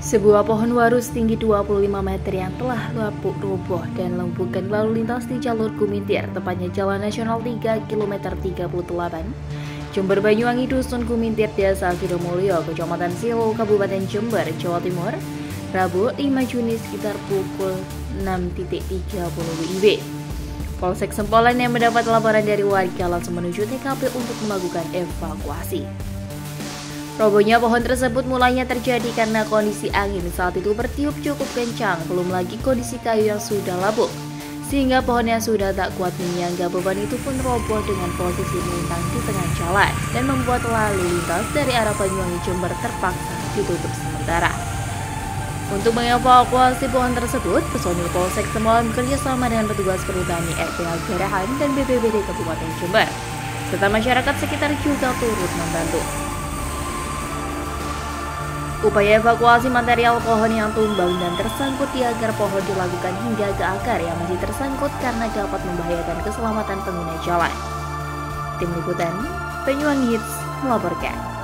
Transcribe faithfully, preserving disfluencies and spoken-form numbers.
Sebuah pohon waru setinggi dua puluh lima meter yang telah lapuk roboh dan lumpuhkan lalu lintas di jalur Gumintir, tepatnya Jalan Nasional tiga kilometer tiga puluh delapan, Jember Banyuwangi, Dusun Gumintir, Desa Sidomulyo, Kecamatan Silo, Kabupaten Jember, Jawa Timur, Rabu lima Juni sekitar pukul enam tiga puluh W I B. Polsek Sempolan yang mendapat laporan dari warga langsung menuju T K P untuk melakukan evakuasi. Robohnya pohon tersebut mulanya terjadi karena kondisi angin saat itu bertiup cukup kencang, belum lagi kondisi kayu yang sudah lapuk, sehingga pohon yang sudah tak kuat menyangga beban itu pun roboh dengan posisi melintang di tengah jalan dan membuat lalu lintas dari arah Banyuwangi Jember terpaksa ditutup sementara. Untuk mengevakuasi pohon tersebut, personil Polsek Sempolan bekerja sama dengan petugas perhutani R P H Garahan dan B P B D Kabupaten Jember, serta masyarakat sekitar juga turut membantu. Upaya evakuasi material pohon yang tumbang dan tersangkut di akar pohon dilakukan hingga ke akar yang masih tersangkut karena dapat membahayakan keselamatan pengguna jalan. Tim Liputan Banyuwangi Hits melaporkan.